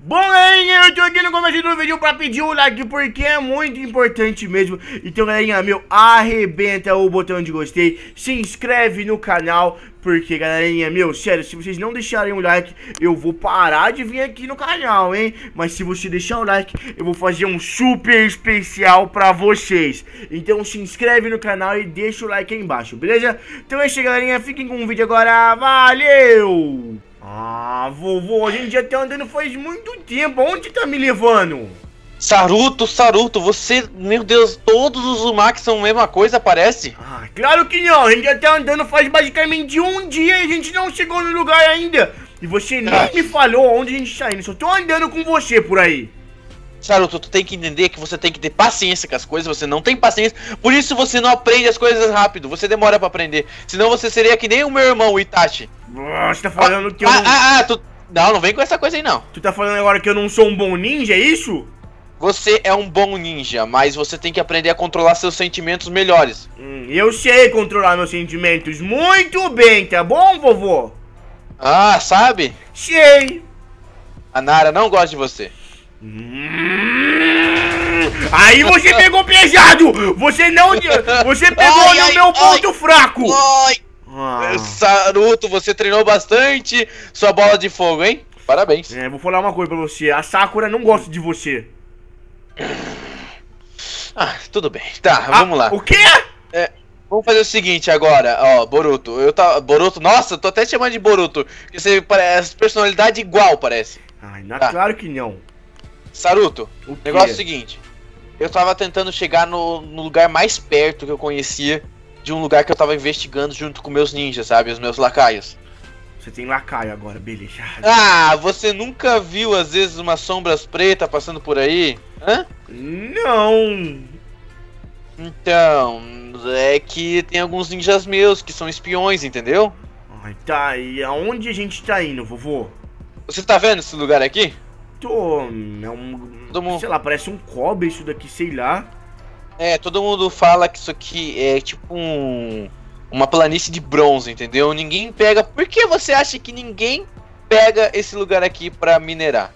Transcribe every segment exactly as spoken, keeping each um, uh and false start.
Bom, galerinha, eu tô aqui no começo do vídeo pra pedir o like, porque é muito importante mesmo. Então, galerinha, meu, arrebenta o botão de gostei, se inscreve no canal, porque, galerinha, meu, sério, se vocês não deixarem o like, eu vou parar de vir aqui no canal, hein? Mas se você deixar o like, eu vou fazer um super especial pra vocês. Então, se inscreve no canal e deixa o like aí embaixo, beleza? Então é isso, galerinha, fiquem com o vídeo agora, valeu! Ah, vovô, a gente já tá andando faz muito tempo. Onde tá me levando? Saruto, Saruto, você... Meu Deus, todos os Uzumaki são a mesma coisa, parece? Ah, claro que não. A gente já tá andando faz basicamente um dia e a gente não chegou no lugar ainda. E você nem ah. me falou onde a gente tá indo. Só tô andando com você por aí. Saruto, tu tem que entender que você tem que ter paciência com as coisas. Você não tem paciência. Por isso você não aprende as coisas rápido. Você demora pra aprender. Senão você seria que nem o meu irmão, o Itachi. Ah, você tá falando ah, que eu ah, não... Ah, ah, tu... Não, não vem com essa coisa aí, não. Tu tá falando agora que eu não sou um bom ninja, é isso? Você é um bom ninja, mas você tem que aprender a controlar seus sentimentos melhores. Hum, eu sei controlar meus sentimentos muito bem, tá bom, vovô? Ah, sabe? Sei. A Nara não gosta de você. Hum, aí você pegou pesado! Você não... Você pegou ai, no ai, meu ponto ai, fraco! Ai. Ah. Saruto, você treinou bastante sua bola de fogo, hein? Parabéns. É, vou falar uma coisa pra você. A Sakura não gosta de você. Ah, tudo bem. Tá, Ah, vamos lá. O quê? É, vamos fazer o seguinte agora, ó, Boruto. Eu tá, Boruto, nossa, eu tô até te chamando de Boruto, porque você parece personalidade igual, parece. Ai, não, Tá. claro que não. Saruto, O o negócio é quê? o seguinte. Eu tava tentando chegar no, no lugar mais perto que eu conhecia de um lugar que eu tava investigando junto com meus ninjas, sabe? Os meus lacaios. Você tem lacaio agora, beleza. Ah, você nunca viu às vezes umas sombras pretas passando por aí? Hã? Não. Então, é que tem alguns ninjas meus que são espiões, entendeu? Ai, tá, e aonde a gente tá indo, vovô? Você tá vendo esse lugar aqui? Tô... É um... Todo mundo... Sei lá, parece um cobre isso daqui, sei lá. É, todo mundo fala que isso aqui é tipo um... uma planície de bronze, entendeu? Ninguém pega... Por que você acha que ninguém pega esse lugar aqui pra minerar?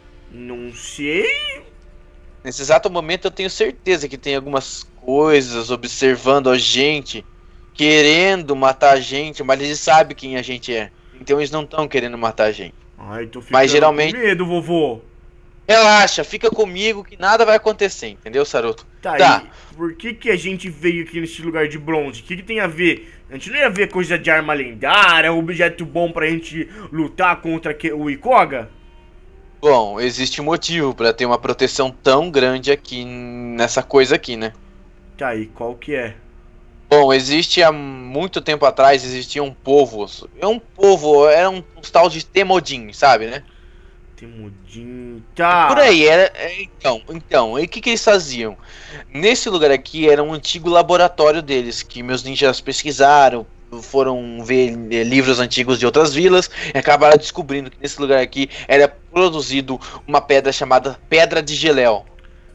Não sei. Nesse exato momento eu tenho certeza que tem algumas coisas observando a gente, querendo matar a gente, mas eles sabem quem a gente é. Então eles não estão querendo matar a gente. Ai, tô ficando Mas geralmente... com medo, vovô. Relaxa, fica comigo que nada vai acontecer, entendeu, Saruto? Tá, Tá. E por que que a gente veio aqui nesse lugar de bronze? O que que tem a ver? A gente não ia ver coisa de arma lendária, objeto bom pra gente lutar contra que- o Ikoga? Bom, existe um motivo pra ter uma proteção tão grande aqui nessa coisa aqui, né? Tá, e qual que é? Bom, existe há muito tempo atrás, existia um povo, é um povo, era um, um tal de Temujin, sabe, né? Temujin... Tá... Por aí, era, é, então, então, e o que que eles faziam? Nesse lugar aqui era um antigo laboratório deles, que meus ninjas pesquisaram, foram ver eh, livros antigos de outras vilas, e acabaram descobrindo que nesse lugar aqui era produzido uma pedra chamada Pedra de Geléu.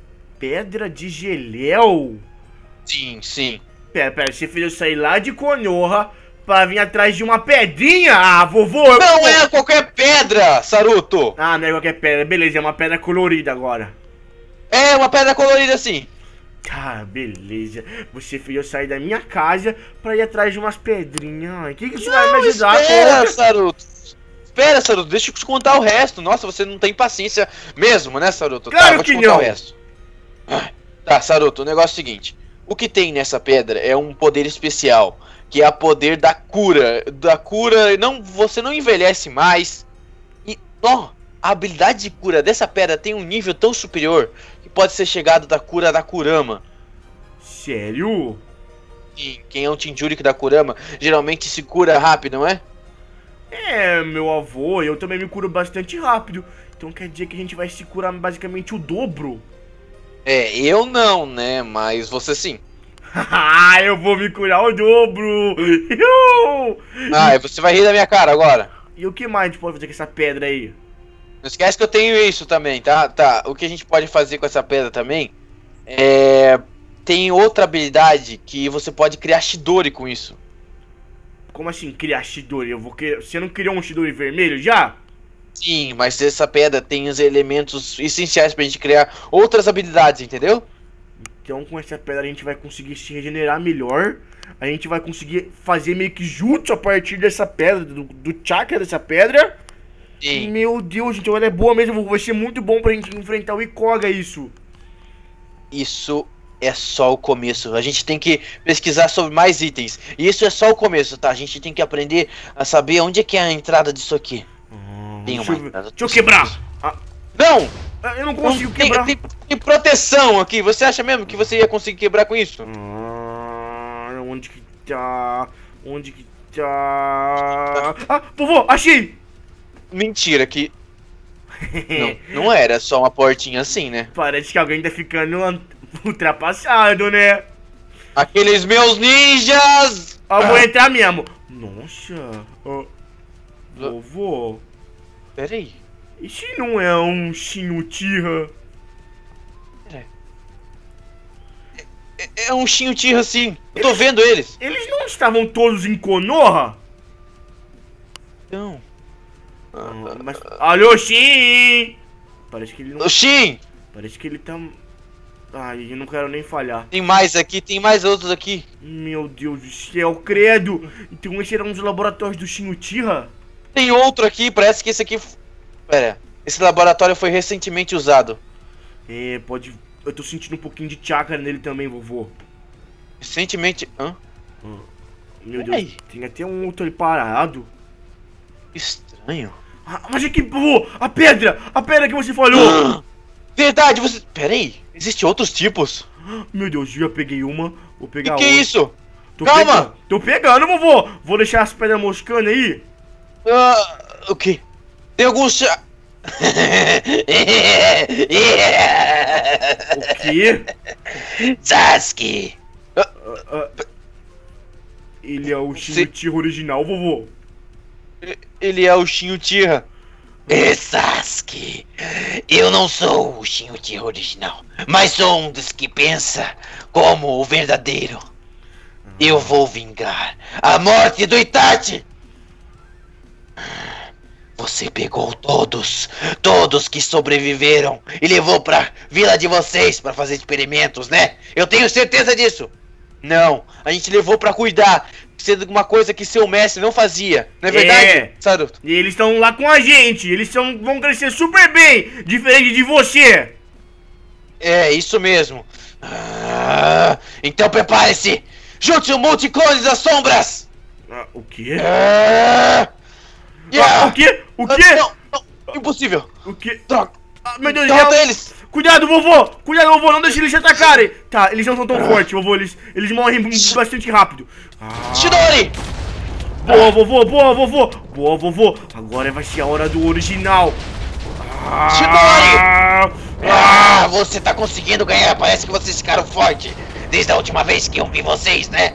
Pedra de Geléu? Sim, sim. Pera, pera, você fez eu sair lá de Konoha pra vir atrás de uma pedrinha? Ah, vovô... Eu... Não é qualquer pedra, Saruto! Ah, não é qualquer pedra, beleza, é uma pedra colorida agora. É uma pedra colorida assim. Tá, beleza. Você fez eu sair da minha casa pra ir atrás de umas pedrinhas. Ai, que que isso vai me Não, ajudar? espera, Pô? Saruto. Espera, Saruto, deixa eu te contar o resto. Nossa, você não tem paciência mesmo, né, Saruto? Claro tá, vou que te contar não. o resto. Ah, tá, Saruto, o negócio é o seguinte. O que tem nessa pedra é um poder especial, que é o poder da cura. Da cura, não, você não envelhece mais. E, ó, a habilidade de cura dessa pedra tem um nível tão superior que pode ser chegado da cura da Kurama. Sério? E quem é um Jinchuriki da Kurama geralmente se cura rápido, não é? É, meu avô, eu também me curo bastante rápido. Então quer dizer que a gente vai se curar basicamente o dobro. É, eu não, né? Mas você sim. Haha, eu vou me curar o dobro. Iu! Ah, e você vai rir da minha cara agora. E o que mais a gente pode fazer com essa pedra aí? Não esquece que eu tenho isso também, tá? Tá, o que a gente pode fazer com essa pedra também é... Tem outra habilidade que você pode criar Chidori com isso. Como assim criar Chidori? Eu vou criar... Você não criou um Chidori vermelho já? Sim, mas essa pedra tem os elementos essenciais pra gente criar outras habilidades, entendeu? Então com essa pedra a gente vai conseguir se regenerar melhor. A gente vai conseguir fazer meio que jutsu a partir dessa pedra, do, do chakra dessa pedra. Sim. Meu Deus, gente, ela é boa mesmo. Vai ser muito bom pra gente enfrentar o Ikoga, isso. Isso é só o começo. A gente tem que pesquisar sobre mais itens. E isso é só o começo, tá? A gente tem que aprender a saber onde é que é a entrada disso aqui. Hum, Tem deixa, uma eu, entrada. deixa eu quebrar. Ah, Não! eu não consigo Não, tem, quebrar. tem, tem proteção aqui. Você acha mesmo que você ia conseguir quebrar com isso? Ah, onde que tá? Onde que tá? Ah, vovô, achei! Mentira, que... Não, não era só uma portinha assim, né? Parece que alguém tá ficando ultrapassado, né? Aqueles meus ninjas! Ah, vou entrar mesmo. Nossa. Ah, vovô. Pera aí. Esse não é um Shin Uchiha? É, é um Shin Uchiha sim. Eu tô vendo eles. Eles não estavam todos em Konoha? Não. Ah, mas... Alô, Shin! Parece que ele não... O Shin! Parece que ele tá... Ai, eu não quero nem falhar. Tem mais aqui, tem mais outros aqui. Meu Deus do céu, credo! Então esse era um dos laboratórios do Shin Uchiha? Tem outro aqui, parece que esse aqui... Pera, esse laboratório foi recentemente usado. É, pode... Eu tô sentindo um pouquinho de chakra nele também, vovô. Recentemente... Hã? Meu Deus, Peraí. tem até um outro ali parado. Estranho. Ah, mas aqui, vovô, a pedra! A pedra que você falou! Verdade, você... Pera aí, existem outros tipos. Meu Deus, eu já peguei uma, vou Que pegar que é outra. isso? Tô Calma! Pegando. Tô pegando, vovô! Vou deixar as pedras moscando aí. Ah, o que? Tem algum chá... O quê? Sasuke! Ah, ah, ele é o Shin Você- Uchiha original, vovô. Ele é o Shin Uchiha. É, Sasuke, eu não sou o Shin Uchiha original, mas sou um dos que pensa como o verdadeiro. Eu vou vingar a morte do Itachi. Você pegou todos, todos que sobreviveram e levou pra vila de vocês pra fazer experimentos, né? Eu tenho certeza disso. Não, a gente levou pra cuidar, sendo uma coisa que seu mestre não fazia, não é verdade, É. Saruto? E eles estão lá com a gente. Eles tão, vão crescer super bem, diferente de você. É, isso mesmo. Ah, então prepare-se. Junte o multiclone das sombras. Ah, o quê? Ah, Ah, yeah. o quê? O Ah, quê? Não, não, impossível. O quê? Droga, Ah, meu Deus, derrota já- eles. Cuidado, vovô! Cuidado, vovô, não deixe eles te atacarem! Tá, eles não são tão fortes, vovô, eles, eles morrem bastante rápido. Ah, Chidori! boa, vovô, boa, vovô! Boa, vovô! Agora vai ser a hora do original. Ah, Ah, você tá conseguindo ganhar. Parece que vocês ficaram fortes desde a última vez que eu vi vocês, né?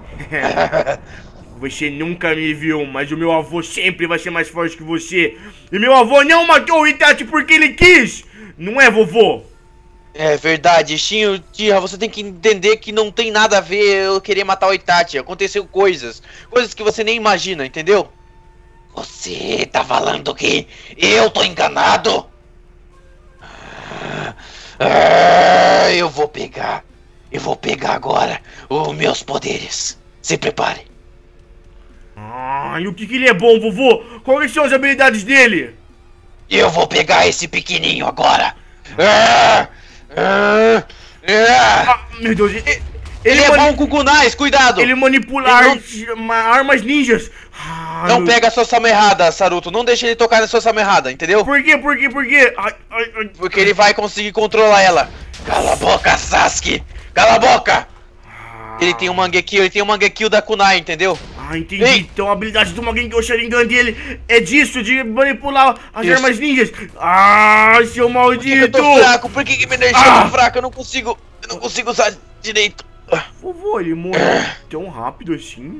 Você nunca me viu, mas o meu avô sempre vai ser mais forte que você. E meu avô não matou o Itachi porque ele quis! Não é, vovô? É verdade, Shin Uchiha, você tem que entender que não tem nada a ver eu querer matar o Itachi. Aconteceu coisas, coisas que você nem imagina, entendeu? Você tá falando que eu tô enganado? Ah, ah, eu vou pegar. Eu vou pegar agora os meus poderes. Se prepare. Ah, e o que que ele é bom, vovô? Quais são as habilidades dele? Eu vou pegar esse pequenininho agora. Ah, ah, ah. Ah, meu Deus, ele, Ele, ele é mani- bom com kunais, cuidado! ele manipula Ele não- artes- ma- armas ninjas. Ah, Não meu- pega a sua sama errada, Saruto. Não deixa ele tocar na sua sama errada, entendeu? Por quê, por quê, por quê? Ai, ai, ai. Porque ele vai conseguir controlar ela. Cala a boca, Sasuke. Cala a boca. Ele tem um Mangekyou, ele tem um Mangekyou da kunai, entendeu? Ah, entendi. Ei. Então a habilidade do Mangekyou Sharingan dele é disso, de manipular as Isso. armas ninjas. Ah, seu Por que que eu maldito! tô fraco? Por que, que minha energia Ah. tá fraca? Eu não consigo. Eu não consigo usar direito. Vovô, ele morreu tão rápido assim?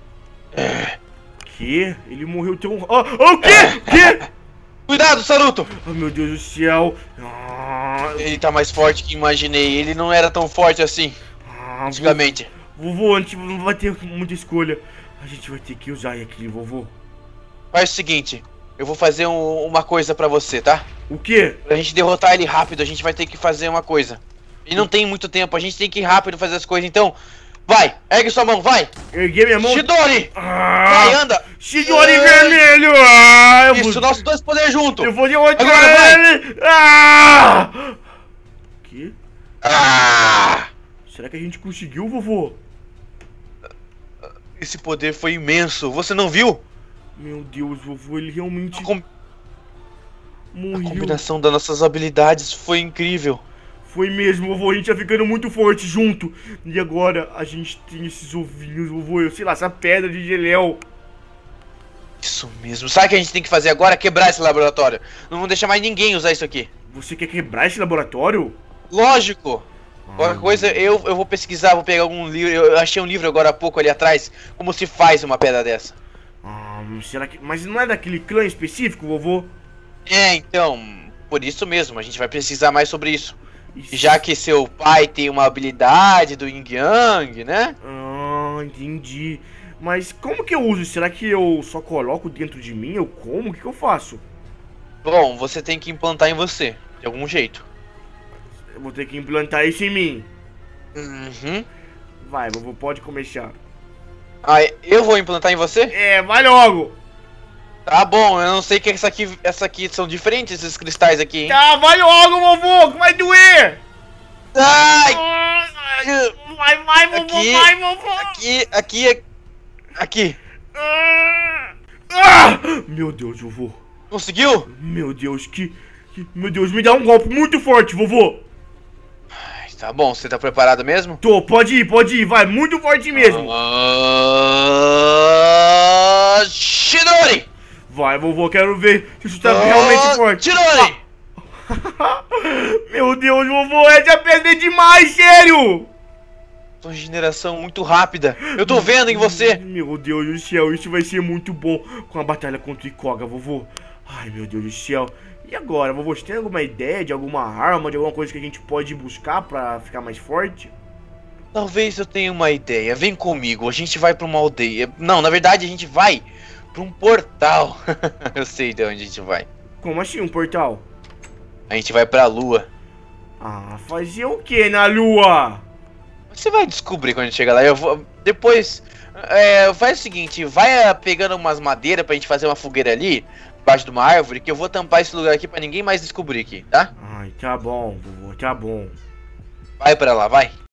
Que? Ele morreu tão... Ah, ah, o quê? Que? Cuidado, Saruto! Oh, meu Deus do céu. Ah, Ele tá mais forte que imaginei. Ele não era tão forte assim, ah, antigamente. Vovô, a gente não vai ter muita escolha. A gente vai ter que usar aquele vovô. Faz o seguinte. eu vou fazer um, uma coisa pra você, tá? O quê? Pra gente derrotar ele rápido, a gente vai ter que fazer uma coisa. E não tem muito tempo, a gente tem que ir rápido fazer as coisas, então... Vai, ergue sua mão, vai! Erguei minha mão. Chidori! Ah, Vai, anda! Chidori Ah, vermelho! Ah, eu Isso, vou... nossos dois poderes juntos! Eu vou derrotar Agora vai. ele! Ah! Que? Ah! Será que a gente conseguiu, vovô? Esse poder foi imenso, você não viu? Meu Deus, vovô, ele realmente A, com... a morreu. combinação das nossas habilidades foi incrível. Foi mesmo, vovô, a gente tá ficando muito forte junto. E agora a gente tem esses ovinhos, vovô, eu sei lá, essa pedra de geléu. Isso mesmo. Sabe o que a gente tem que fazer agora? Quebrar esse laboratório. Não vamos deixar mais ninguém usar isso aqui. Você quer quebrar esse laboratório? Lógico. Qualquer Ah, coisa, eu, eu vou pesquisar, vou pegar algum livro. Eu achei um livro agora há pouco ali atrás. Como se faz uma pedra dessa. Ah, será que... Mas não é daquele clã específico, vovô? É, então, por isso mesmo, a gente vai precisar mais sobre isso. Isso. Já que seu pai tem uma habilidade do Yin Yang, né? Ah, entendi. Mas como que eu uso? Será que eu só coloco dentro de mim? Eu como? O que que eu faço? Bom, você tem que implantar em você, de algum jeito. Eu vou ter que implantar isso em mim. Uhum. Vai, vovô, pode começar. Ah, eu vou implantar em você? É, vai logo! Tá bom, eu não sei que essa aqui, essa aqui são diferentes, esses cristais aqui, hein? Tá, vai logo, vovô, que vai doer! Ai! Ai, vai, vai, vovô, Aqui. vai, vovô! Aqui, aqui, aqui. Ah! Ah! Meu Deus, vovô. Conseguiu? Meu Deus, que, que... Meu Deus, me dá um golpe muito forte, vovô. Ai, tá bom, você tá preparado mesmo? Tô, pode ir, pode ir, vai, muito forte mesmo. Ah, Chidori! Vai, vovô, quero ver se isso tá realmente forte. Chidori! Meu Deus, vovô, é de aprender demais, sério! Sua regeneração muito rápida. Eu tô vendo em você. Meu Deus do céu, isso vai ser muito bom com a batalha contra o Ikoga, vovô. Ai, meu Deus do céu. E agora, vovô, você tem alguma ideia de alguma arma, de alguma coisa que a gente pode buscar pra ficar mais forte? Talvez eu tenha uma ideia. Vem comigo, a gente vai pra uma aldeia. Não, na verdade a gente vai pra um portal. Eu sei de onde a gente vai. Como assim, um portal? A gente vai pra lua. Ah, fazer o que na lua? Você vai descobrir quando a gente chegar lá. Eu vou. Depois. É, faz o seguinte, vai pegando umas madeiras pra gente fazer uma fogueira ali, embaixo de uma árvore, que eu vou tampar esse lugar aqui pra ninguém mais descobrir aqui, tá? Ai, tá bom, vovô, tá bom. Vai pra lá, vai.